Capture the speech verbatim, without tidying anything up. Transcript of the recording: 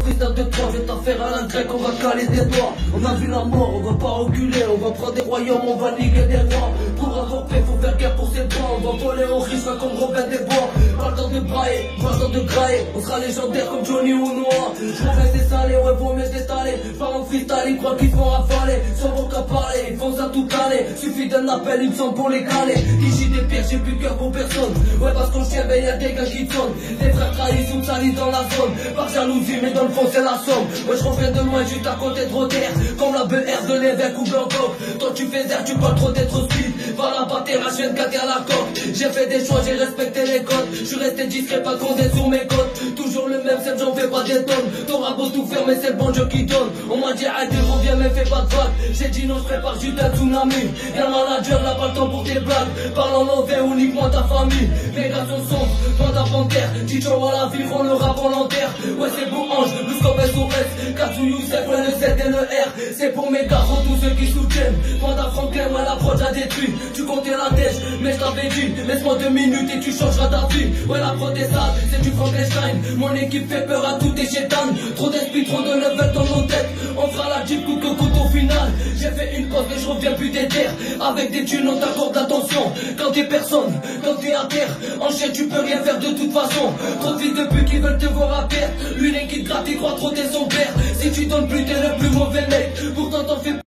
freestyle de trois, je vais t'en faire à la grecque, on va caler des doigts. On a vu la mort, on va pas reculer, on va prendre des royaumes, on va niquer des rois. Pour avoir paix, faut faire guerre pour ses droits, on va voler au risque comme Robin des Bois. Pas le temps de brailler, pas le temps de grailler, on sera légendaire comme Johnny ou Noah. J'm'en vais désaler, ouais, vaut mieux s'étaler. Parle en freestyle, ils croient qu'ils font rafaler, sans bon qu'à parler, ils font ça toute l'année. Suffit d'un appel, ils me sont pour les caler. Ici des pires, j'ai plus de cœur pour personne. Ouais, parce qu'on chien, ben y'a des gars qui sonnent. Des frères trahis, sous salis dans la zone. Par jalousie, mais dans le fond, c'est la somme. Ouais, je reviens de loin, juste à côté de Roder. Comme la B R de l'évêque ou Blancoc. Toi, tu fais air, tu parles trop d'être speed. Va la battre, H vingt-quatre à la coque. J'ai fait des choix, j'ai respecté les codes. Je suis resté discret, pas grondé sur mes côtes. Toujours le même, c'est j'en fais pas des tonnes. T'auras beau tout faire, mais c'est le bon Dieu qui donne. On m'a dit, arrête, reviens, mais fais pas de vagues. J'ai dit non, je prépare juste un tsunami. Y'a le manager, n'a pas le temps pour tes blagues. Parle en mauvais, uniquement ta famille. Mes gars sont sombres, bande à panthère. Dis ciao à la vie, on le rap volontaire. Ouais, c'est pour Ange, le scope S O S. Katsu Youssef, ouais, le Z et le R. C'est pour mes gars, tous ceux qui soutiennent. Bande à Franklin, ouais, l'approche a détruit. Tu comptais la tèche, mais je t'avais dit. Laisse-moi deux minutes et tu changeras ta vie. Ouais, la prod est sale, c'est du Frankenstein. Mon équipe fait peur à tous tes chétanes. Trop d'esprit, trop de level dans nos têtes. On fera la jeep coup que coup au final. J'ai fait une pause et je reviens plus des terres. Avec des thunes, on t'accorde l'attention. Quand t'es personne, quand t'es à terre, en chaîne tu peux rien faire de toute façon. Trop de fils de pute qui veulent te voir à perdre. Lui, qui te gratte, il croit trop t'es son père. Si tu donnes plus, t'es le plus mauvais mec. Pourtant t'en fais